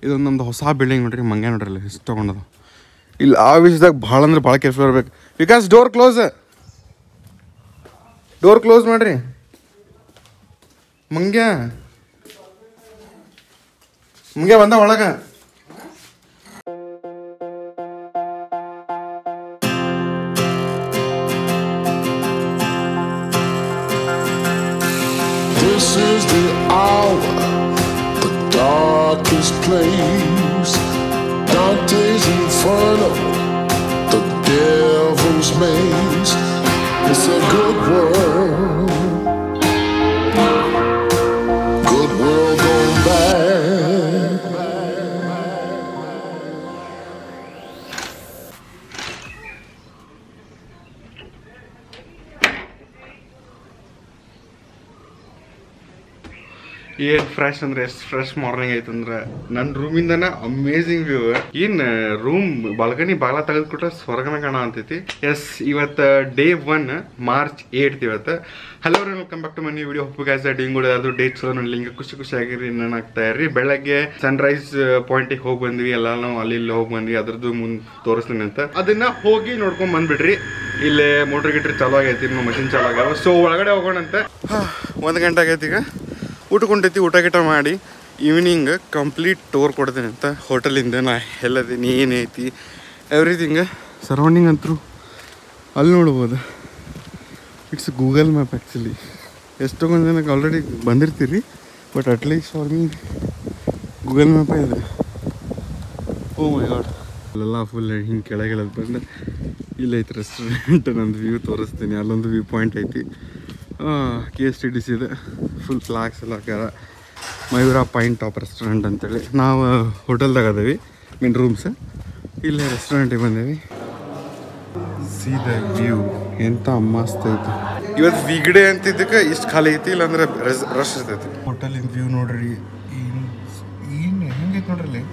ಇದೊಂದು ನಮ್ದು ಹೊಸ ಬಿಲ್ಡಿಂಗ್ ನೋಡ್ರಿ ಮಂಗ್ಯ ನೋಡ್ರಿ ಎಷ್ಟು ತೊಗೊಂಡದು ಇಲ್ಲಿ ಆ ವಿಷಯದಾಗ ಭಾಳ ಅಂದ್ರೆ ಭಾಳ ಕೇರ್ಫುಲ್ ಇರ್ಬೇಕು ಬಿಕಾಸ್ ಡೋರ್ ಕ್ಲೋಸ್ ಮಾಡ್ರಿ ಮಂಗ್ಯ ಬಂದ ಒಳಗ This is the hour, the darkest place. Dante's Inferno, the devil's maze. It's a good world gone bad. ಏನು ಫ್ರೆಶ್ ಅಂದ್ರೆ ಎಷ್ಟು ಫ್ರೆಶ್ ಮಾರ್ನಿಂಗ್ ಐತಂದ್ರೆ ನನ್ನ ರೂಮಿಂದನ ಅಮೇಝಿಂಗ್ ವ್ಯೂ ಏನು ರೂಮ್ ಬಾಲ್ಕನಿ ಬಾಗ್ಲ ತೆಗೆದುಕೊಟ್ರೆ ಸ್ವರ್ಗನ ಕಾಣ ಅಂತೈತಿ ಎಸ್ ಇವತ್ತು ಡೇ 1 ಮಾರ್ಚ್ 8 ಇವತ್ತು hello welcome back to my new video hope guys ಡಿಂಗ್ ಅದು ಡೇಟ್ ಚಲೋ ನೋಡ್ಲಿ ಹಿಂಗೆ ಖುಷಿ ಆಗಿರಿ ಏನಾಗ್ತಾ ಇರ್ರಿ ಬೆಳಗ್ಗೆ ಸನ್ರೈಸ್ ಪಾಯಿಂಟಿಗೆ ಹೋಗಿ ಬಂದ್ವಿ ಎಲ್ಲ ನಾವು ಅಲ್ಲಿ ಹೋಗಿ ಬಂದ್ವಿ ಅದ್ರದ್ದು ಮುಂದೆ ತೋರಿಸ್ತೀನಿ ಅಂತ ಅದನ್ನ ಹೋಗಿ ನೋಡ್ಕೊಂಡ್ ಬಂದ್ಬಿಡ್ರಿ ಇಲ್ಲೇ ಮೋಟ್ರ್ ಗಿಟ್ರಿ ಚಾಲೋ ಆಗೈತಿ ನಮ್ಮ ಮಷಿನ್ ಚಾಲೋ ಆಗ್ಯಾವ ಸೊ ಒಳಗಡೆ ಹೋಗೋಣಂತೆ 1 ಗಂಟೆ ಆಗೈತಿ ಈಗ ಊಟಕೊಂಡೈತಿ ಊಟ ಗಿಟ ಮಾಡಿ ಈವ್ನಿಂಗ್ ಕಂಪ್ಲೀಟ್ ಟೂರ್ ಕೊಡ್ತೀನಿ ಅಂತ ಹೋಟೆಲಿಂದ ನಾ ಎಲ್ಲದೀನಿ ಏನೈತಿ ಎವ್ರಿಥಿಂಗ್ ಸರೌಂಡಿಂಗ್ ಅಂತೂ ಅಲ್ಲಿ ನೋಡ್ಬೋದು ಇಟ್ಸ್ ಗೂಗಲ್ ಮ್ಯಾಪ್ ಆ್ಯಕ್ಚುಲಿ ಎಷ್ಟೊಂದು ಜನಕ್ಕೆ ಆಲ್ರೆಡಿ ಬಂದಿರ್ತೀರಿ but at least for me Google ಮ್ಯಾಪೇ ಇದೆ ಓ ಮೈ ಗಾಡ್ ಅಲ್ಲೆಲ್ಲ ಫುಲ್ ಹಿಂಗೆ ಕೆಳಗೆಲ್ಲ ಬಂದು ಇಲ್ಲೈತಿ ರೆಸ್ಟೋರೆಂಟ್ ನಂದು ವ್ಯೂ ತೋರಿಸ್ತೀನಿ ಅಲ್ಲೊಂದು ವ್ಯೂ ಪಾಯಿಂಟ್ ಐತಿ KSTDC ಇದೆ ಫುಲ್ ಫ್ಲಾಗ್ಸ್ ಎಲ್ಲ ಹಾಕ್ಯಾರ ಮಯೂರ ಪಾಯಿಂಟ್ ಟಾಪ್ ರೆಸ್ಟೋರೆಂಟ್ ಅಂತೇಳಿ ನಾವು ಹೋಟೆಲ್ದಾಗ ಅದೇವಿ ಮೀನ್ ರೂಮ್ಸ್ ಇಲ್ಲೇ ರೆಸ್ಟೋರೆಂಟಿಗೆ ಬಂದೇವಿ ಸೀದ ವ್ಯೂ ಎಂಥ ಮಸ್ತ್ ಐತಿ ಇವತ್ತು ವೀಗಡೆ ಅಂತಿದ್ದಕ್ಕೆ ಇಷ್ಟು ಖಾಲಿ ಐತಿ ಇಲ್ಲಾಂದ್ರೆ ರಶ್ ಇರ್ತೈತಿ ಹೋಟೆಲಿನ ವ್ಯೂ ನೋಡ್ರಿ ಏನು ಹೆಂಗೈತಿ ನೋಡ್ರಿ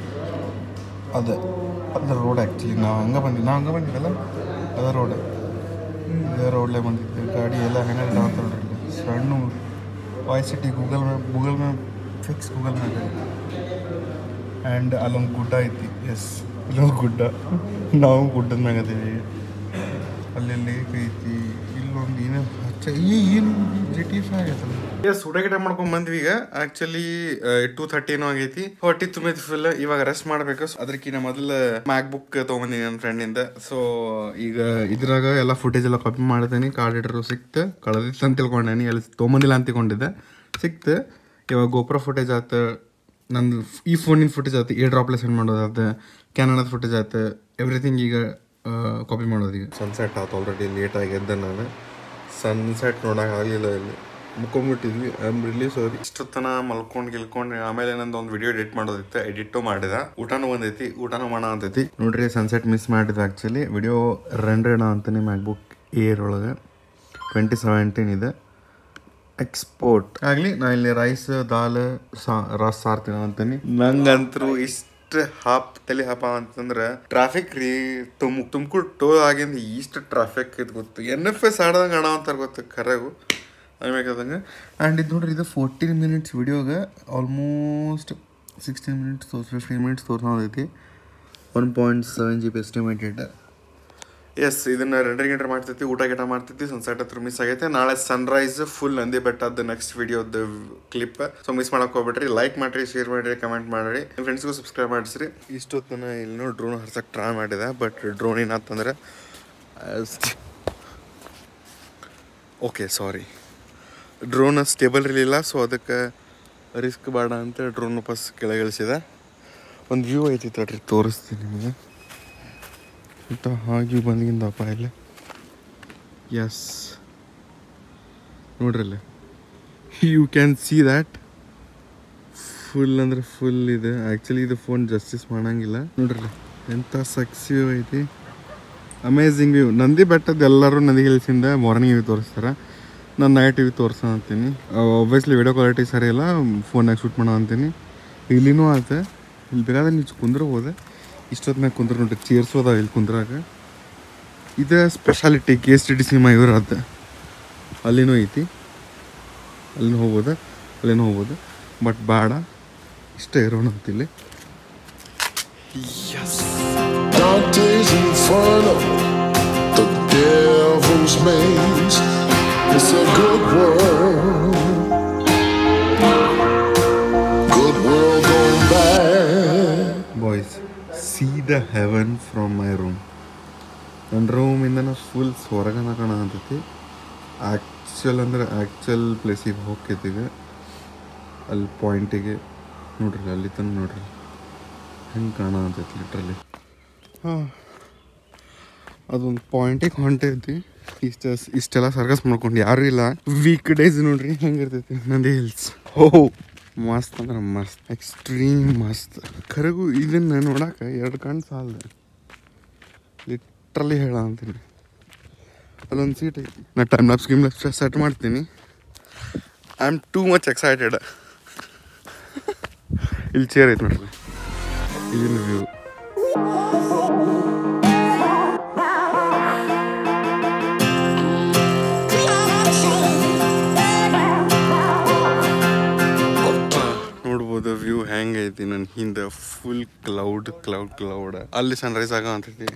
ಅದ ರೋಡ್ ಆ್ಯಕ್ಚುಲಿ ನಾವು ಹಂಗೆ ಬಂದಿದ್ದಲ್ಲ ಅದ ರೋಡ್ ಇದೇ ರೋಡ್ಲೇ ಬಂದಿದ್ದೆ ಗಾಡಿ ಎಲ್ಲ ಹೆಂಗೆ ನೋಡ್ರಿ ಸಣ್ಣ YCT Google map fix Google map ಐತಿ ಆ್ಯಂಡ್ ಅಲ್ಲೊಂದು ಗುಡ್ಡ ಐತಿ ಎಸ್ ಇಲ್ಲೊಂದು ಗುಡ್ಡ ನಾವು ಗುಡ್ಡದ ಮ್ಯಾಗ ಅದೀವಿ ಅಲ್ಲಿ ಲೇಕ್ ಐತಿ ಇಲ್ಲೊಂದು ಏನು ಏನು GT5 ಆಗೈತಲ್ಲ ಎಸ್ ಊಟ ಗಿಟ ಮಾಡ್ಕೊಂಡು ಬಂದ್ವಿ ಈಗ ಆ್ಯಕ್ಚುಲಿ 2:30 ಆಗೈತಿ ಹೊಟ್ಟಿ ತುಂಬೈತಿ ಫುಲ್ ಇವಾಗ ರೆಸ್ಟ್ ಮಾಡಬೇಕು ಅದಕ್ಕಿಂತ ಮೊದಲು ಮ್ಯಾಕ್ ಬುಕ್ ತೊಗೊಂಬಂದಿನಿ ನನ್ನ ಫ್ರೆಂಡಿಂದ ಸೊ ಈಗ ಇದ್ರಾಗ ಎಲ್ಲ ಫುಟೇಜ್ ಎಲ್ಲ ಕಾಪಿ ಮಾಡಿದ್ದೀನಿ ಕಾರ್ಡ್ ಹಿಡ್ರು ಸಿಕ್ತು ಕಳೆದಿತ್ತು ಅಂತ ತಿಳ್ಕೊಂಡೇನಿ ಎಲ್ಲಿ ತೊಗೊಂಬಂದಿಲ್ಲ ಅಂತ ತಿಳ್ಕೊಂಡಿದ್ದೆ ಸಿಕ್ತು ಇವಾಗ ಗೋಪ್ರೋ ಫುಟೇಜ್ ಆಯ್ತು ನಂದು ಈ ಫೋನಿನ ಫುಟೇಜ್ ಆಯ್ತು ಏರ್ ಡ್ರಾಪ್ಲೆ ಸೆಂಡ್ ಮಾಡೋದಾಯ್ತು ಕ್ಯಾನನದ ಫುಟೇಜ್ ಆಯ್ತು ಎವ್ರಿಥಿಂಗ್ ಈಗ ಕಾಪಿ ಮಾಡೋದು ಈಗ ಸನ್ಸೆಟ್ ಆಯ್ತು ಆಲ್ರೆಡಿ ಲೇಟಾಗಿ ಎದ್ದೆ ನಾನು ಸನ್ಸೆಟ್ ನೋಡೋಕ್ಕಾಗಲಿಲ್ಲ ಇಲ್ಲಿ ಮುಕ್ಕೊಂಬಿಟ್ಟಿದ್ವಿ ಐ ಆಮ್ ರಿಲಿ ಸಾರಿ ಇಷ್ಟೊತ್ತನ ಮಲ್ಕೊಂಡು ಆಮೇಲೆ ನಂದು ಒಂದು ವಿಡಿಯೋ ಎಡಿಟ್ ಮಾಡೋದಿತ್ತು ಎಡಿಟು ಮಾಡಿದ ಊಟನೂ ಬಂದೈತಿ ಊಟನೂ ಮಾಡೋ ಅಂತೈತಿ ನೋಡ್ರಿ ಸನ್ಸೆಟ್ ಮಿಸ್ ಮಾಡಿದ ಆ್ಯಕ್ಚುಲಿ ವಿಡಿಯೋ ರೆಂಡರ್ ಅಂತೀನಿ ಮ್ಯಾಕ್ಬುಕ್ ಏರ್ ಒಳಗೆ 2017 ಇದೆ ಎಕ್ಸ್ಪೋರ್ಟ್ ಆಗಲಿ ನಾ ಇಲ್ಲಿ ರೈಸ್ ದಾಲ್ ರಸ್ ಸಾರ್ತೀನಿ ಅಂತೀನಿ ನಂಗಂತರೂ ಇಷ್ಟು ತಲೆ ಹಾಪ ಅಂತಂದ್ರೆ ಟ್ರಾಫಿಕ್ ರೀ ತುಮಕೂರು ಟೋಲ್ ಆಗಿಂದ ಇಷ್ಟು ಟ್ರಾಫಿಕ್ ಇದು ಗೊತ್ತು NFS ಆಡ್ದಂಗೆ ಅಣ ಅಂತಾರೆ ಗೊತ್ತು ಕರೆಗೂ ಅನ್ಬೇಕಾದಂಗೆ ಆ್ಯಂಡ್ ಇದು ನೋಡ್ರಿ ಇದು 14 ಮಿನಿಟ್ಸ್ ವಿಡಿಯೋಗೆ ಆಲ್ಮೋಸ್ಟ್ 16 ಮಿನಿಟ್ಸ್ 15 ಮಿನಿಟ್ಸ್ ತೋರಿಸೋದೈತಿ 1.7 GB ಎಸ್ಟಿಮೇಟೆಡ್ ಎಸ್ ಇದನ್ನು ರೆಂಡರ್ ಮಾಡ್ತೈತಿ ಊಟ ಗಿಟ ಮಾಡ್ತೈತಿ ಸನ್ಸೆಟ್ ಹತ್ರ ಮಿಸ್ ಆಗೈತೆ ನಾಳೆ ಸನ್ರೈಸ್ ಫುಲ್ ನಂದಿ ಬೆಟ್ಟದ ನೆಕ್ಸ್ಟ್ ವಿಡಿಯೋದ ಕ್ಲಿಪ್ ಸೊ ಮಿಸ್ ಮಾಡಕ್ಕೆ ಹೋಗ್ಬಿಟ್ರಿ ಲೈಕ್ ಮಾಡಿರಿ ಶೇರ್ ಮಾಡಿರಿ ಕಮೆಂಟ್ ಮಾಡಿರಿ ನಿಮ್ಮ ಫ್ರೆಂಡ್ಸ್ಗೂ ಸಬ್ಸ್ಕ್ರೈಬ್ ಮಾಡಿಸ್ರಿ ಇಷ್ಟೊತ್ತನ ಇಲ್ಲಿ ಡ್ರೋನ್ ಹರ್ಸಕ್ಕೆ ಟ್ರೈ ಮಾಡಿದೆ ಬಟ್ ಡ್ರೋನ್ ಏನಾತಂದ್ರೆ ಓಕೆ ಸಾರಿ ಡ್ರೋನ್ ಸ್ಟೇಬಲ್ ಇರಲಿಲ್ಲ ಸೊ ಅದಕ್ಕೆ ರಿಸ್ಕ್ ಬೇಡ ಅಂತ ಡ್ರೋನ್ ವಾಪಸ್ ಕೆಳಗೆ ಇಳಿಸಿದೆ ಒಂದು ವ್ಯೂ ಐತಿ ತಡ್ರಿ ತೋರಿಸ್ತೀನಿ ನಿಮಗೆ ಊಟ ಹಾಗೆ ಬಂದಿಂದಪ್ಪ ಇಲ್ಲಿ ಎಸ್ ನೋಡ್ರಲ್ಲಿ you can see that full ಅಂದರೆ ಫುಲ್ ಇದೆ ಆ್ಯಕ್ಚುಲಿ ಇದು ಫೋನ್ ಜಸ್ಟಿಸ್ ಮಾಡೋಂಗಿಲ್ಲ ನೋಡ್ರಿ ಎಂಥ ಸಕ್ಸಿ ವ್ಯೂ ಐತಿ ಅಮೇಝಿಂಗ್ ವ್ಯೂ ನಂದಿ ಬೆಟ್ಟದ ಎಲ್ಲರೂ ನಂದಿ ಹಿಲ್ಸಿಂದ ಮಾರ್ನಿಂಗ್ ವ್ಯೂ ತೋರಿಸ್ತಾರೆ ನಾನು ನೈಟ್ ವ್ಯೂ ತೋರಿಸೋ ಅಂತೀನಿ ಒಬ್ವಿಯಸ್ಲಿ ವಿಡಿಯೋ ಕ್ವಾಲಿಟಿ ಸರಿ ಇಲ್ಲ ಫೋನಾಗ ಶೂಟ್ ಮಾಡೋ ಅಂತೀನಿ ಇಲ್ಲಿನೂ ಆಯ್ತು ಇಲ್ಲಿ ಬೇಕಾದ್ರೆ ನೀವು ಕುಂದ್ರಬೋದೆ ಇಷ್ಟೊತ್ತಿನಾಗ ಕುಂದ್ರ ನೋಡ್ರಿ ಚೇರ್ಸು ಅದಾವ ಇಲ್ಲಿ ಕುಂದ್ರಾಗ ಇದು ಸ್ಪೆಷಾಲಿಟಿ KSTDC ಮಯೂರ ಅದು ಅಲ್ಲಿನೂ ಐತಿ ಅಲ್ಲಿನೂ ಹೋಗ್ಬೋದು ಬಟ್ ಬೇಡ ಇಷ್ಟ ಇರೋಣ ಅಂತಿಲ್ಲಿ Yes. Dante's Inferno, the devil's maze. It's a good world gone bad. Boys, see the heaven from my room. ನನ್ನ ರೂಮಿಂದ ಫುಲ್ ಸ್ವರ್ಗನ ಕಾಣತೈತಿ. ಆ್ಯಕ್ಚುಲ್ ಪ್ಲೇಸಿಗೆ ಹೋಗ್ತೈತಿಗೆ ಅಲ್ಲಿ ಪಾಯಿಂಟಿಗೆ ನೋಡ್ರಿ, ಅಲ್ಲಿ ತನಕ ನೋಡ್ರಿ ಹೆಂಗೆ ಕಾಣತೈತಿ ಲಿಟ್ರಲಿ. ಹಾಂ, ಅದೊಂದು ಪಾಯಿಂಟಿಗೆ ಹೊಂಟೈತಿ. ಇಷ್ಟೆಲ್ಲ ಸರ್ಕಸ್ ಮಾಡ್ಕೊಂಡು ಯಾರೂ ಇಲ್ಲ. ವೀಕ್ ಡೇಸ್ ನೋಡ್ರಿ ಹೆಂಗಿರ್ತೈತಿ ನಂದಿ ಹಿಲ್ಸ್. ಓಹೋ ಮಸ್ತ್ ಅಂದ್ರೆ ಮಸ್ತ್, ಎಕ್ಸ್ಟ್ರೀಮ್ ಮಸ್ತ್. ಖರೆಗೂ ಇದನ್ನು ನೋಡಕ್ಕೆ 2 ಕಣ್ಣು ಸಾಲದೆ, ಲಿಟ್ರಲಿ ಹೇಳ ಅಂತೀನಿ. ಅಲ್ಲೊಂದು ಸೀಟ್ ಐತಿ. ನಾ ಟೈಮ್ ಲ್ಯಾಪ್ಸ್ ಸೆಟ್ ಮಾಡ್ತೀನಿ. I am too much excited. ಇಲ್ಲಿ ಚೇರ್ ಐತಿ ನೋಡ್ರಿ, ಇಲ್ಲಿನ ವ್ಯೂ. ನೋಡ್ಬೋದು ವ್ಯೂ ಹೆಂಗೈತಿ. ನನ್ನ ಹಿಂದೆ ಫುಲ್ ಕ್ಲೌಡ್. ಅಲ್ಲಿ ಸನ್ರೈಸ್ ಆಗೋ ಅಂತೈತಿ.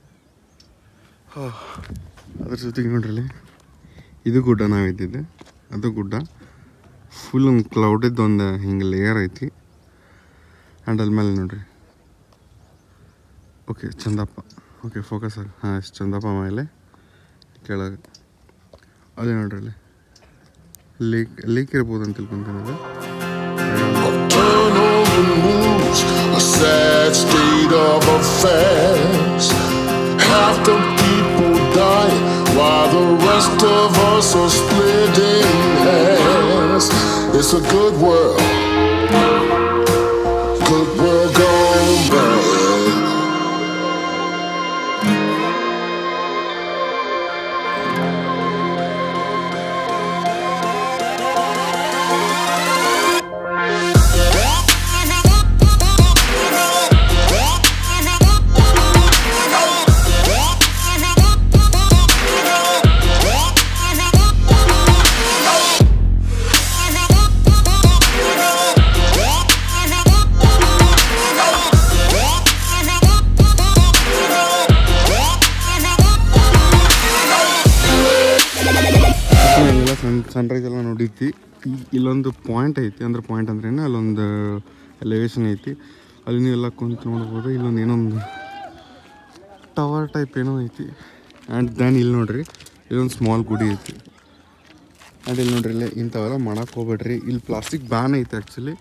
ಅದ್ರ ಜೊತೆಗೆ ನೋಡ್ರಿ, ಇದು ಗುಡ್ಡ ನಾವಿದ್ದಿದ್ದೆ, ಅದು ಗುಡ್ಡ ಫುಲ್ ಒಂದು ಕ್ಲೌಡಿದ್ದು ಒಂದು ಹಿಂಗೆ ಲೇಯರ್ ಐತಿ. ಆ್ಯಂಡ್ ಅಲ್ಲಿ ಮೇಲೆ ನೋಡ್ರಿ, ಓಕೆ ಚಂದಪ್ಪ, ಓಕೆ ಫೋಕಸ್ ಆಗಿ. ಹಾಂ, ಎಷ್ಟು ಚಂದಪ್ಪ ಮೇಲೆ ಕೆಳಗೆ ಅದೇ ನೋಡ್ರಿ, ಲೇಕ್ ಇರ್ಬೋದು ಅಂತ ತಿಳ್ಕೊಂತೀನಿ. ಅದು A sad state of affairs. Half the people die while the rest of us are split in halves. It's a good world gone bad. Sunrise ಎಲ್ಲ ನೋಡಿದ್ವಿ. ಇಲ್ಲೊಂದು ಪಾಯಿಂಟ್ ಐತಿ. ಅಂದ್ರೆ ಪಾಯಿಂಟ್ ಅಂದ್ರೇನು, ಅಲ್ಲೊಂದು ಎಲಿವೇಶನ್ ಐತಿ. ಅಲ್ಲಿ ನೀವೆಲ್ಲ ಕುಂತು ನೋಡ್ಬೋದು. ಇಲ್ಲೊಂದು ಏನೊಂದು ಟವರ್ ಟೈಪ್ ಏನೋ ಐತಿ. ಆ್ಯಂಡ್ ದೆನ್ ಇಲ್ಲಿ ನೋಡ್ರಿ, ಇಲ್ಲೊಂದು ಸ್ಮಾಲ್ ಗುಡಿ ಐತಿ. ಆ್ಯಂಡ್ ಇಲ್ಲಿ ನೋಡ್ರಿ, ಇಲ್ಲಿ ಇಂಥವೆಲ್ಲ ಮಾಡಕ್ಕೆ ಹೋಗ್ಬೇಡ್ರಿ. ಇಲ್ಲಿ ಪ್ಲಾಸ್ಟಿಕ್ ಬ್ಯಾನ್ ಐತಿ ಆ್ಯಕ್ಚುಲಿ.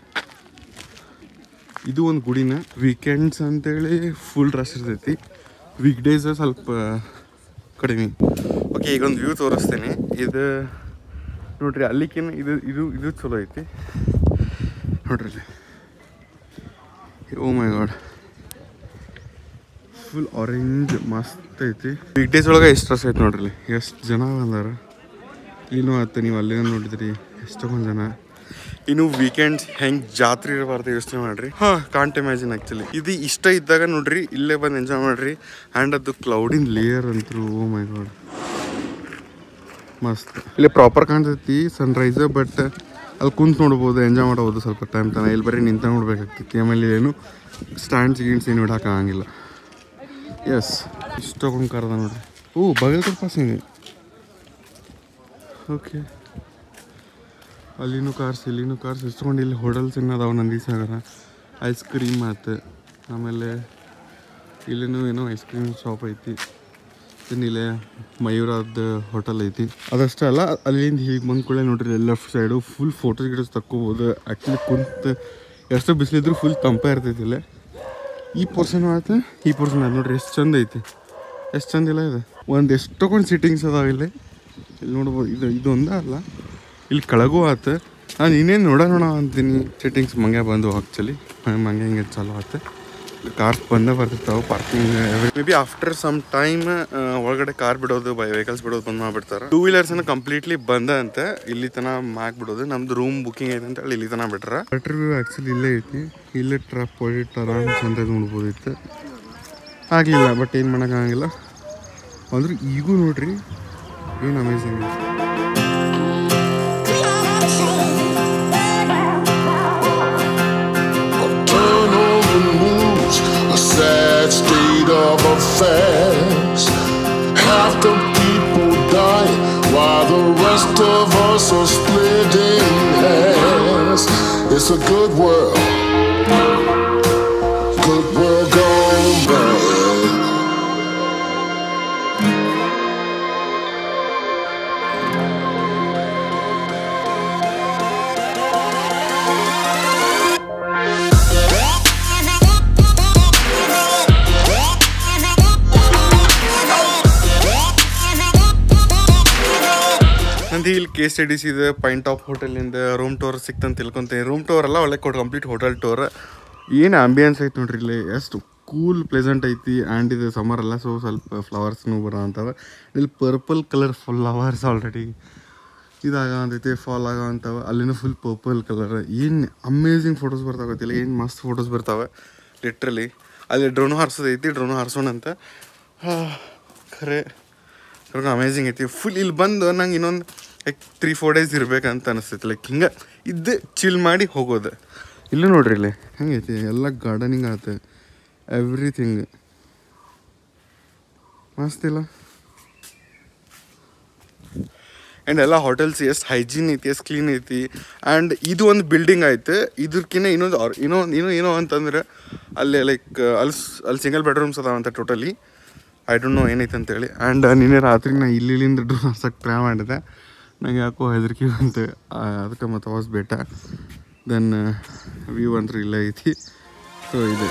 ಇದು ಒಂದು ಗುಡಿನ. ವೀಕೆಂಡ್ಸ್ ಅಂತೇಳಿ ಫುಲ್ ರಶ್ ಇರ್ತೈತಿ. ವೀಕ್ ಡೇಸ್ ಸ್ವಲ್ಪ ಕಡಿಮೆ. ಓಕೆ, ಈಗ ಒಂದು ವ್ಯೂ ತೋರಿಸ್ತೇನೆ. ಇದು ನೋಡ್ರಿ, ಅಲ್ಲಿಕೇನು ಇದು ಚಲೋ ಐತಿ ನೋಡ್ರಿ. Oh my god, full orange ಮಸ್ತ್ ಐತಿ. ವೀಕ್ ಡೇಸ್ ಒಳಗೆ ಎಷ್ಟು ರಶ್ ಐತಿ ನೋಡ್ರಿ. ಎಷ್ಟು ಜನ ಬಂದಾರ. ಇನ್ನೂ ಆಯ್ತು, ನೀವು ಅಲ್ಲಿನ ನೋಡಿದ್ರಿ ಎಷ್ಟೊಂದು ಜನ. ಇನ್ನು ವೀಕೆಂಡ್ಸ್ ಹೆಂಗೆ ಜಾತ್ರೆ ಇರಬಾರ್ದು ಯೋಚನೆ ಮಾಡಿರಿ. ಹಾಂ, ಕಾಂಟ್ ಇಮ್ಯಾಜಿನ್ ಆ್ಯಕ್ಚುಲಿ. ಇದು ಇಷ್ಟ ಇದ್ದಾಗ ನೋಡ್ರಿ, ಇಲ್ಲೇ ಬಂದು ಎಂಜಾಯ್ ಮಾಡಿರಿ. ಆ್ಯಂಡ್ ಅದು ಕ್ಲೌಡಿನ ಲೇಯರ್ ಅಂತೂ ಓ ಮೈ ಗಾಡ್ ಮಸ್ತ್. ಇಲ್ಲಿ ಪ್ರಾಪರ್ ಕಾಣ್ತೈತಿ ಸನ್ರೈಸ್. ಬಟ್ ಅಲ್ಲಿ ಕುಂತು ನೋಡ್ಬೋದು, ಎಂಜಾಯ್ ಮಾಡ್ಬೋದು ಸ್ವಲ್ಪ ಟೈಮ್ ತನಕ. ಇಲ್ಲಿ ಬರೀ ನಿಂತ ನೋಡ್ಬೇಕಾಗ್ತೈತಿ. ಆಮೇಲೆ ಏನು ಸ್ಟ್ಯಾಂಡ್ಸ್ ಏನು ಇಡೋಕ್ಕಾಗಂಗಿಲ್ಲ. ಎಸ್, ಇಷ್ಟೊಂದು ಕರ್ದ ನೋಡ್ರಿ. ಬಗಲ್ ಪಾಸ್ ಇದೆ. ಓಕೆ, ಅಲ್ಲಿನೂ ಕಾರ್ಸ್ ಇಲ್ಲಿನೂ ಕಾರ್ಸ್ ಇಸ್ಕೊಂಡು. ಇಲ್ಲಿ ಹೋಟೆಲ್ಸ್ ಇನ್ನದಾವ ನಂದಿ ಸಾಗರ. ಐಸ್ ಕ್ರೀಮ್ ಆಯ್ತು. ಆಮೇಲೆ ಇಲ್ಲಿನೂ ಏನೋ ಐಸ್ ಕ್ರೀಮ್ ಶಾಪ್ ಐತಿ. ಇಲ್ಲೇ ಮಯೂರಾದ ಹೋಟೆಲ್ ಐತಿ. ಅದಷ್ಟೇ ಅಲ್ಲ, ಅಲ್ಲಿಂದ ಹೀಗೆ ಬಂದ ಕೂಡಲೇ ನೋಡ್ರಿ, ಲೆಫ್ಟ್ ಸೈಡು ಫುಲ್ ಫೋಟೋಸ್ ತಕ್ಕೋಬೋದು. ಆ್ಯಕ್ಚುಲಿ ಕುಂತು ಎಷ್ಟು ಬಿಸಿಲಿದ್ರು ಫುಲ್ ತಂಪೇ ಇರ್ತೈತಿ ಇಲ್ಲೇ. ಈ ಪೋರ್ಷನ್ ಆಯ್ತು, ಈ ಪೋರ್ಷನ್ ಆಯ್ತು ನೋಡ್ರಿ, ಎಷ್ಟು ಚಂದ ಐತಿ. ಎಷ್ಟು ಚಂದ ಇಲ್ಲ ಇದೆ. ಒಂದು ಎಷ್ಟೊಂದು ಸಿಟ್ಟಿಂಗ್ಸ್ ಅದಾವ ಇಲ್ಲಿ ನೋಡ್ಬೋದು. ಇದು ಒಂದೇ ಅಲ್ಲ, ಇಲ್ಲಿ ಕೆಳಗೂ ಆಯ್ತು. ನಾನು ಇನ್ನೇನು ನೋಡೋಣ ಅಂತೀನಿ. ಸಿಟ್ಟಿಂಗ್ಸ್ ಮಂಗೆ ಬಂದು ಆ್ಯಕ್ಚುಲಿ ಮಂಗೆ ಹಿಂಗೆ ಚಲೋ ಆಯ್ತು. ಕಾರ್ಸ್ ಬಂದೇ ಬರ್ತಿರ್ತಾವೆ. Parking may be after some time ಒಳಗಡೆ ಕಾರ್ ಬಿಡೋದು, ವೆಹಿಕಲ್ಸ್ ಬಿಡೋದು ಬಂದು ಮಾಡಿಬಿಡ್ತಾರೆ. 2 ವೀಲರ್ಸನ್ನು ಕಂಪ್ಲೀಟ್ಲಿ ಬಂದ ಅಂತ ಇಲ್ಲಿ ತನಕ ಮಾಡ್ಬಿಡೋದು. ನಮ್ದು ರೂಮ್ ಬುಕ್ಕಿಂಗ್ ಐತೆ ಅಂತ ಹೇಳಿ ಇಲ್ಲಿ ತನಕ ಬಿಟ್ರೆ. ಬೆಟರ್ ವ್ಯೂ ಆ್ಯಕ್ಚುಲಿ ಇಲ್ಲೇ ಐತಿ. ಇಲ್ಲೇ ಟ್ರಾಪ್ ಹೊಡಿಟ್ಟು ಆರಾಮ್ ಚಂದ ನೋಡ್ಬೋದಿತ್ತು. ಆಗಲಿಲ್ಲ, ಬಟ್ ಏನು ಮಾಡೋಕ್ಕಾಗಿಲ್ಲ. ಅಂದ್ರೆ ಈಗೂ ನೋಡ್ರಿ ಏನು ಅಮೇಝಿಂಗ್ ಐತಿ. us are splitting hairs. It's a good world gone bad. ನಂದು ಇಲ್ಲಿ KSTDC ಇದೆ ಪೈನ್ ಟಾಪ್ ಹೋಟೆಲಿಂದ ರೂಮ್ ಟೂರ್ ಸಿಕ್ತಂತ ತಿಳ್ಕೊತೀನಿ. ರೂಮ್ ಟೂರ್ ಎಲ್ಲ ಒಳ್ಳೆ ಕೊಟ್ಟು ಕಂಪ್ಲೀಟ್ ಹೋಟೆಲ್ ಟೂರ್. ಏನು ಆಂಬಿಯನ್ಸ್ ಐತೆ ನೋಡ್ರಿ ಇಲ್ಲಿ, ಎಷ್ಟು ಕೂಲ್ ಪ್ಲೆಸೆಂಟ್ ಐತಿ. ಆ್ಯಂಡ್ ಇದು ಸಮ್ಮರ್ ಎಲ್ಲ ಸೊ ಸ್ವಲ್ಪ ಫ್ಲವರ್ಸ್ನು ಬರೋ ಅಂತವೆ. ಇಲ್ಲಿ ಪರ್ಪಲ್ ಕಲರ್ ಫ್ಲವರ್ಸ್ ಆಲ್ರೆಡಿ ಇದಾಗ ಅಂತೈತಿ, ಫಾಲ್ ಆಗೋ ಅಂತವೆ. ಅಲ್ಲಿನೂ ಫುಲ್ ಪರ್ಪಲ್ ಕಲರ್. ಏನು ಅಮೇಝಿಂಗ್ ಫೋಟೋಸ್ ಬರ್ತಾವತ್ತಿಲ್ಲ, ಏನು ಮಸ್ತ್ ಫೋಟೋಸ್ ಬರ್ತಾವೆ ಲಿಟ್ರಲಿ. ಅಲ್ಲಿ ಡ್ರೋನು ಹಾರಿಸೋದೈತಿ, ಡ್ರೋನು ಹಾರಿಸೋಣ ಅಂತ. ಖರೆ ಅಮೇಝಿಂಗ್ ಐತಿ ಫುಲ್. ಇಲ್ಲಿ ಬಂದು ನಂಗೆ ಇನ್ನೊಂದು 3-4 ಡೇಸ್ ಇರ್ಬೇಕಂತ ಅನಿಸ್ತೈತಿ. ಲೈಕ್ ಹಿಂಗೆ ಇದ್ದು ಚಿಲ್ ಮಾಡಿ ಹೋಗೋದು. ಇಲ್ಲ ನೋಡ್ರಿ ಇಲ್ಲಿ ಹೆಂಗೈತಿ, ಎಲ್ಲ ಗಾರ್ಡನಿಂಗ್ ಆಗುತ್ತೆ, ಎವ್ರಿಥಿಂಗ್ ಮಸ್ತ್ ಇಲ್ಲ. ಆ್ಯಂಡ್ ಎಲ್ಲ ಹೋಟೆಲ್ಸ್ ಎಷ್ಟು ಹೈಜೀನ್ ಐತಿ, ಎಷ್ಟು ಕ್ಲೀನ್ ಐತಿ. ಆ್ಯಂಡ್ ಇದು ಒಂದು ಬಿಲ್ಡಿಂಗ್ ಐತೆ, ಇದಕ್ಕಿಂತ ಏನೋ ಅಂತಂದ್ರೆ ಅಲ್ಲಿ ಲೈಕ್ ಅಲ್ಲಿ ಸಿಂಗಲ್ ಬೆಡ್ರೂಮ್ಸ್ ಅದಾವಂತ ಟೋಟಲಿ. ಐ ಡೋಂಟ್ ನೋ ಏನೈತೆ ಅಂತೇಳಿ. ಆ್ಯಂಡ್ ನಿನ್ನೆ ರಾತ್ರಿ ನಾ ಇಲ್ಲಿಂದ ಡ್ರೋನ್ ಹಾರ್ಸಕ್ಕೆ ಟ್ರೈ ಮಾಡಿದೆ. ನಂಗೆ ಯಾಕೋ ಹೆದರಿಕೆ ಬಂತು, ಅದಕ್ಕೆ ಮತ್ತೆ ವಾಸ್ ಬೇಟ. ದೆನ್ ವ್ಯೂ ಅಂತೂ ಇಲ್ಲ ಐತಿ. ಸೊ ಇದೆ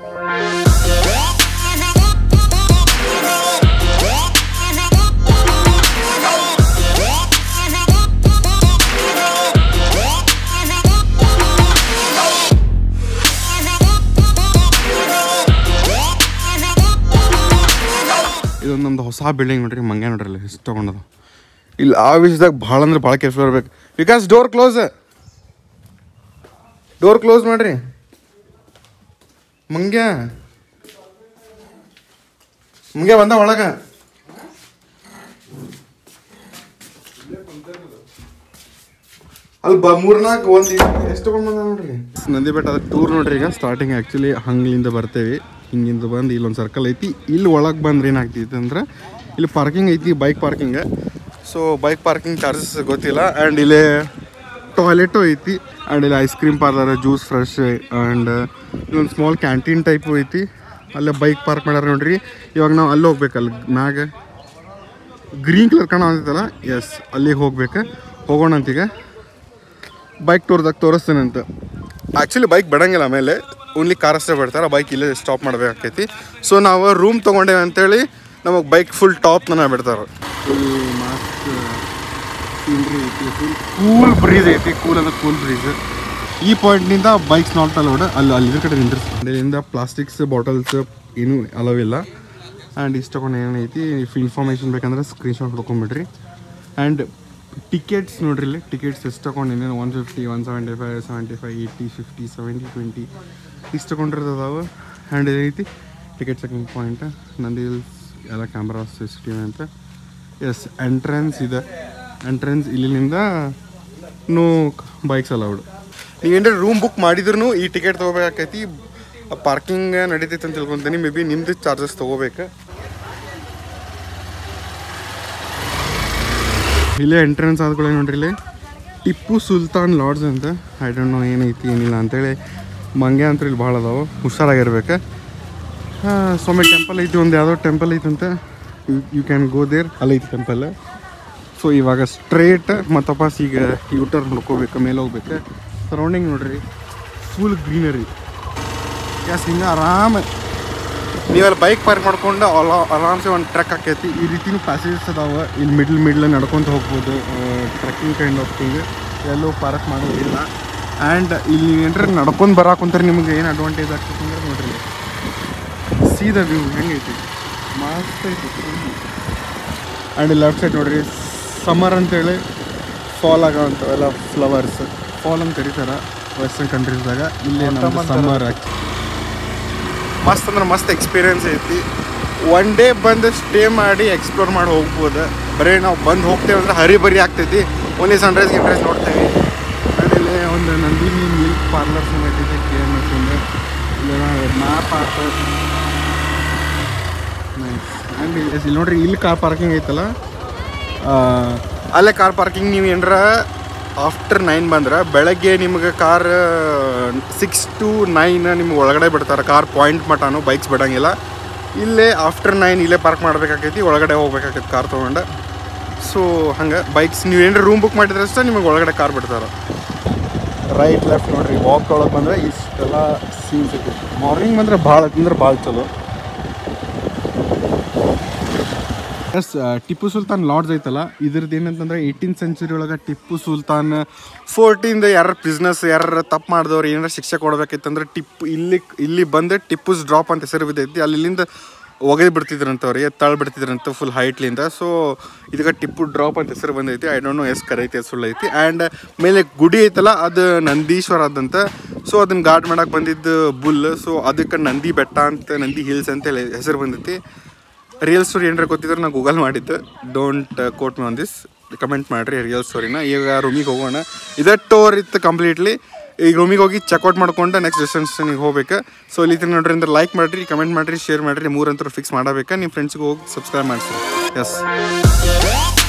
ಇದೊಂದು ನಮ್ದು ಹೊಸ ಬಿಲ್ಡಿಂಗ್ ನೋಡ್ರಿ, ಮಂಗ್ಯ ನೋಡ್ರಿ ಇಲ್ಲಿ ಎಷ್ಟು ತೊಗೊಂಡದು. ಇಲ್ಲಿ ಆ ವಿಷಯದಾಗ ಭಾಳ ಅಂದ್ರೆ ಭಾಳ ಕೇರ್ಫುಲ್ ಇರ್ಬೇಕು. ಬಿಕಾಸ್ ಡೋರ್ ಕ್ಲೋಸ್ ಮಾಡ್ರಿ. ಮಂಗ್ಯ ಬಂದ ಒಳಗ ಅಲ್ಲಿ 3-4 ಒಂದು ಎಷ್ಟು ಬಂದ ನೋಡ್ರಿ. ನಂದಿ ಬೆಟ್ಟ ಟೂರ್ ನೋಡ್ರಿ. ಈಗ ಸ್ಟಾರ್ಟಿಂಗ್ ಆ್ಯಕ್ಚುಲಿ ಹಂಗಿಂದ ಬರ್ತೇವೆ, ಹಿಂಗಿಂದ ಬಂದು ಇಲ್ಲೊಂದು ಸರ್ಕಲ್ ಐತಿ. ಇಲ್ಲಿ ಒಳಗೆ ಬಂದ್ರೆ ಏನಾಗ್ತೈತಿ ಅಂದ್ರೆ ಇಲ್ಲಿ ಪಾರ್ಕಿಂಗ್ ಐತಿ, bike parking. So bike parking charges ಗೊತ್ತಿಲ್ಲ. ಆ್ಯಂಡ್ ಇಲ್ಲಿ ಟಾಯ್ಲೆಟು ಐತಿ. ಆ್ಯಂಡ್ ಇಲ್ಲಿ ice cream parlour, juice fresh. And ಇಲ್ಲೊಂದು ಸ್ಮಾಲ್ ಕ್ಯಾಂಟೀನ್ ಟೈಪು ಐತಿ. ಅಲ್ಲೇ ಬೈಕ್ ಪಾರ್ಕ್ ಮಾಡ್ಯಾರ ನೋಡ್ರಿ. ಇವಾಗ ನಾವು ಅಲ್ಲಿ ಹೋಗ್ಬೇಕಲ್ಲ, ಮ್ಯಾಗ ಗ್ರೀನ್ ಕಲರ್ ಕಾಣೋ ಅಂತೈತಲ್ಲ, ಎಸ್ ಅಲ್ಲಿಗೆ ಹೋಗೋಣ ಅಂತೀಗ. ಬೈಕ್ ಟೂರ್ದಾಗ ತೋರಿಸ್ತೇನಂತ. ಆ್ಯಕ್ಚುಲಿ ಬೈಕ್ ಬಿಡಂಗಿಲ್ಲ, ಆಮೇಲೆ ಓನ್ಲಿ ಕಾರ್ ಅಷ್ಟೇ ಬಿಡ್ತಾರೆ. ಬೈಕ್ ಇಲ್ಲೇ ಸ್ಟಾಪ್ ಮಾಡಬೇಕಾಕೈತಿ. ಸೊ ನಾವು ರೂಮ್ ತೊಗೊಂಡೇವೆ ಅಂತೇಳಿ ನಮಗೆ ಬೈಕ್ ಫುಲ್ ಟಾಪ್ ನನ್ನ ಬಿಡ್ತಾರೆ. ಫುಲ್ ಮಸ್ತ್ ಸೀನ್ರಿ ಐತಿ, ಫುಲ್ ಕೂಲ್ ಬ್ರೀಸ್ ಐತಿ. ಕೂಲ್ ಅಂದ್ರೆ ಕೂಲ್ ಬ್ರೀಸ್. ಈ ಪಾಯಿಂಟ್ನಿಂದ ಬೈಕ್ಸ್ ನಾಟ್ ಅಲೌಡ್. ಅಲ್ಲಿ ಕಡೆ ನಿಂದ್ರಿಸಿ. ಇಲ್ಲಿಂದ ಪ್ಲಾಸ್ಟಿಕ್ಸ್ ಬಾಟಲ್ಸ್ ಏನೂ ಅಲವ್ ಇಲ್ಲ. ಆ್ಯಂಡ್ ಇಷ್ಟು ತೊಗೊಂಡು ಏನೈತಿ ಇನ್ಫಾರ್ಮೇಷನ್ ಬೇಕಂದ್ರೆ ಸ್ಕ್ರೀನ್ಶಾಟ್ ಹೊಡ್ಕೊಂಬಿಡ್ರಿ. ಆ್ಯಂಡ್ ಟಿಕೆಟ್ಸ್ ನೋಡ್ರಿ, ಇಲ್ಲಿ ಟಿಕೆಟ್ಸ್ ಎಷ್ಟು ತೊಗೊಂಡಿದ್ದೀನಿ 150, 175, 75, 80, 50, 70, 20 ಇಷ್ಟು ತೊಗೊಂಡಿರೋದಾವೆ. ಆ್ಯಂಡ್ ಏನೈತಿ ಟಿಕೆಟ್ ಚೆಕಿಂಗ್ ಪಾಯಿಂಟ್. ನಂದು ಇಲ್ಲಿ ಎಲ್ಲ ಕ್ಯಾಮ್ರಾ CCTV ಅಂತ. ಎಸ್ ಎಂಟ್ರೆನ್ಸ್ ಇದೆ. ಎಂಟ್ರೆನ್ಸ್ ಇಲ್ಲಿಂದ ನೋ ಬೈಕ್ಸ್ ಅಲೌಡ್. ನೀವೇನಾರ ರೂಮ್ ಬುಕ್ ಮಾಡಿದ್ರು ಈ ಟಿಕೆಟ್ ತೊಗೋಬೇಕಾಕೈತಿ. ಪಾರ್ಕಿಂಗ್ ನಡೀತೈತೆ ಅಂತ ತಿಳ್ಕೊತೀನಿ. ಮೇ ಬಿ ನಿಮ್ದು ಚಾರ್ಜಸ್ ತೊಗೋಬೇಕು. ಇಲ್ಲೇ ಎಂಟ್ರೆನ್ಸ್ ಆದ್ಕೊಳ್ಳಿ ನೋಡ್ರಿ. ಇಲ್ಲಿ ಟಿಪ್ಪು ಸುಲ್ತಾನ್ ಲಾಡ್ಜ್ ಅಂತ. ಐ ಡೋಂಟ್ ನೋ ಏನೈತಿ ಏನಿಲ್ಲ ಅಂತೇಳಿ. ಮಂಗ್ಯ ಅಂತ ಇಲ್ಲಿ ಭಾಳ ಅದಾವೆ, ಹುಷಾರಾಗಿರ್ಬೇಕು. ಸ್ವಾಮಿ ಟೆಂಪಲ್ ಐತಿ, ಒಂದು ಯಾವುದೋ ಟೆಂಪಲ್ ಐತಂತ. You can go there. ಅಲ್ಲೈತಿ ಟೆಂಪಲ್. ಸೊ ಇವಾಗ ಸ್ಟ್ರೇಟ್ ಮತ್ತಪ್ಪ ಈಗ ಯೂಟರ್ನ್ ನೋಡ್ಕೋಬೇಕು, ಮೇಲೆ ಹೋಗ್ಬೇಕು. ಸರೌಂಡಿಂಗ್ ನೋಡ್ರಿ, ಫುಲ್ ಗ್ರೀನರಿ. ಎಸ್ ಹಿಂಗೆ ಆರಾಮ ನೀವೆಲ್ಲ ಬೈಕ್ ಪಾರ್ಕ್ ಮಾಡ್ಕೊಂಡು ಆರಾಮ್ಸೆ ಒಂದು ಟ್ರೆಕ್ ಆಕೈತಿ. ಈ ರೀತಿನೂ ಪ್ಯಾಸೇಜಸ್ ಅದಾವೆ. ಇಲ್ಲಿ ಮಿಡ್ಲ್ ನಡ್ಕೊತ ಹೋಗ್ಬೋದು. Trekking kind of thing. ಎಲ್ಲೂ ಪಾರ್ಕ್ ಮಾಡೋದಿಲ್ಲ. ಆ್ಯಂಡ್ ಇಲ್ಲಿ ಏನ್ರಿ ನಡ್ಕೊಂಡು ಬರಾಕುಂತಾರೆ ನಿಮ್ಗೆ ಏನು ಅಡ್ವಾಂಟೇಜ್ ಆಗ್ತೈತಿ ಅಂದ್ರೆ ನೋಡ್ರಿ, ಸೀದಾ ವ್ಯೂ ಹೆಂಗೈತಿ, ಮಸ್ತ್ ಐತಿ. ಆ್ಯಂಡ್ ಇಲ್ಲಿ ಲೆಫ್ಟ್ ಸೈಡ್ ನೋಡ್ರಿ, ಸಮ್ಮರ್ ಅಂತೇಳಿ ಫಾಲ್ ಆಗೋವಂಥವೆಲ್ಲ ಫ್ಲವರ್ಸ್. ಫಾಲ್ ಅಂತ ಕರೀತಾರೆ ವೆಸ್ಟರ್ನ್ ಕಂಟ್ರೀಸ್ದಾಗ. ಇಲ್ಲಿ ನಮ್ಮ ಸಮ್ಮರ್ ಮಸ್ತ್ ಅಂದ್ರೆ ಮಸ್ತ್ ಎಕ್ಸ್ಪೀರಿಯನ್ಸ್ ಐತಿ. ಒನ್ ಡೇ ಬಂದು ಸ್ಟೇ ಮಾಡಿ ಎಕ್ಸ್ಪ್ಲೋರ್ ಮಾಡಿ ಹೋಗ್ಬೋದು. ಬರೀ ನಾವು ಬಂದು ಹೋಗ್ತೇವೆ ಅಂದ್ರೆ ಹರಿಬರಿ ಆಗ್ತೈತಿ. ಓನ್ಲಿ ಸನ್ರೈಸ್ ಗಿನ್ರೈಸ್ ನೋಡ್ತೇವೆ. ಆ್ಯಂಡ್ ಇಲ್ಲಿ ಒಂದು ನಂದಿನಿ ಮಿಲ್ಕ್ ಪಾರ್ಲರ್ಸ್ ನಡೀತೈತೆ KMS ಇಂದ. ಇಲ್ಲ ಮ್ಯಾಪ್ ಆಟ ನೈಸ್. ಆ್ಯಂಡ್ ಇಲ್ಲಿ ನೋಡ್ರಿ, ಇಲ್ಲಿ ಕಾರ್ ಪಾರ್ಕಿಂಗ್ ಐತಲ್ಲ, ಅಲ್ಲೇ ಕಾರ್ ಪಾರ್ಕಿಂಗ್ ನೀವು ಏನಾರ ಆಫ್ಟರ್ 9 ಬಂದ್ರೆ ಬೆಳಗ್ಗೆ ನಿಮ್ಗೆ ಕಾರ್ 6 to 9 ನಿಮ್ಗೆ ಒಳಗಡೆ ಬಿಡ್ತಾರೆ. ಕಾರ್ ಪಾಯಿಂಟ್ ಮಟನು ಬೈಕ್ಸ್ ಬಿಡೋಂಗಿಲ್ಲ. ಇಲ್ಲೇ ಆಫ್ಟರ್ 9 ಇಲ್ಲೇ ಪಾರ್ಕ್ ಮಾಡಬೇಕಾಗೈತಿ, ಒಳಗಡೆ ಹೋಗ್ಬೇಕಾಗೈತಿ ಕಾರ್ ತೊಗೊಂಡು. ಸೊ ಹಂಗೆ ಬೈಕ್ಸ್ ನೀವು ಏನಾರ ರೂಮ್ ಬುಕ್ ಮಾಡಿದ್ರೆ ಅಷ್ಟೇ ನಿಮಗೆ ಒಳಗಡೆ ಕಾರ್ ಬಿಡ್ತಾರೆ. ರೈಟ್ ಲೆಫ್ಟ್ ನೋಡಿರಿ, ವಾಕ್ ಒಳಗೆ ಬಂದರೆ ಇಷ್ಟೆಲ್ಲ ಸೀನ್ಸ್ ಐತಿ. ಮಾರ್ನಿಂಗ್ ಬಂದರೆ ಭಾಳ ಅಂದ್ರೆ ಭಾಳ ಚಲೋ. ಎಸ್, ಟಿಪ್ಪು ಸುಲ್ತಾನ್ ಲಾಡ್ಜ್ ಐತಲ್ಲ, ಇದ್ರದ್ದು ಏನಂತಂದ್ರೆ 18th century ಒಳಗೆ ಟಿಪ್ಪು ಸುಲ್ತಾನ್ ಫೋರ್ಟಿಂದ ಯಾರು ಬಿಸ್ನೆಸ್ ಯಾರು ತಪ್ಪು ಮಾಡಿದವ್ರು ಏನಾರು ಶಿಕ್ಷೆ ಕೊಡ್ಬೇಕಿತ್ತಂದ್ರೆ ಇಲ್ಲಿ ಬಂದು ಟಿಪ್ಪುಸ್ ಡ್ರಾಪ್ ಅಂತ ಹೆಸರು ಬಿದ್ದೈತಿ. ಅಲ್ಲಿಂದ ಒಗೆದು ಬಿಡ್ತಿದ್ರಂತವ್ರಿಗೆ, ತಳ್ಳಿ ಬಿಡ್ತಿದ್ರಂತ ಫುಲ್ ಹೈಟ್ಲಿಂದ. ಸೊ ಇದಕ್ಕೆ ಟಿಪ್ಪು ಡ್ರಾಪ್ ಅಂತ ಹೆಸರು ಬಂದೈತಿ. ಐ ಡೋಂಟ್ ನೋ ಎಷ್ಟು ಕರೈತಿ, ಅದು ಸುಳ್ಳು ಐತಿ. ಆ್ಯಂಡ್ ಮೇಲೆ ಗುಡಿ ಐತಲ್ಲ ಅದು ನಂದೀಶ್ವರ ಅದಂತ. ಸೊ ಅದನ್ನ ಗಾರ್ಡ್ ಮಾಡಕ್ಕೆ ಬಂದಿದ್ದು ಬುಲ್. ಸೊ ಅದಕ್ಕೆ ನಂದಿ ಬೆಟ್ಟ ಅಂತ, ನಂದಿ ಹಿಲ್ಸ್ ಅಂತ ಹೇಳಿ ಹೆಸರು ಬಂದೈತಿ. ರಿಯಲ್ ಸ್ಟೋರಿ ಏನಾರ ಗೊತ್ತಿದ್ರೆ ನಾನು ಗೂಗಲ್ ಮಾಡಿದ್ದು. Don't quote me on this, comment ಮಾಡಿರಿ ರಿಯಲ್ ಸ್ಟೋರಿನ. ಈಗ ರೂಮಿಗೆ ಹೋಗೋಣ. ಇದೇ ಟೋರ್ ಇತ್ತು ಕಂಪ್ಲೀಟ್ಲಿ. ಈಗ ರೂಮಿಗೆ ಹೋಗಿ ಚೆಕ್ಔಟ್ ಮಾಡ್ಕೊಂಡು ನೆಕ್ಸ್ಟ್ ಡೆಸ್ಟಿನೇಷನ್ಗೆ ಹೋಗ್ಬೇಕು. ಸೊ ಇಲ್ಲಿ ನೋಡ್ರಿ ಅಂದ್ರೆ ಲೈಕ್ ಮಾಡಿರಿ, ಕಮೆಂಟ್ ಮಾಡಿರಿ, ಶೇರ್ ಮಾಡಿರಿ. 3 ಅಂತೂ ಫಿಕ್ಸ್ ಮಾಡಬೇಕು. ನಿಮ್ಮ ಫ್ರೆಂಡ್ಸ್ಗೆ ಹೋಗಿ ಸಬ್ಸ್ಕ್ರೈಬ್ ಮಾಡಿಸಿ. ಎಸ್.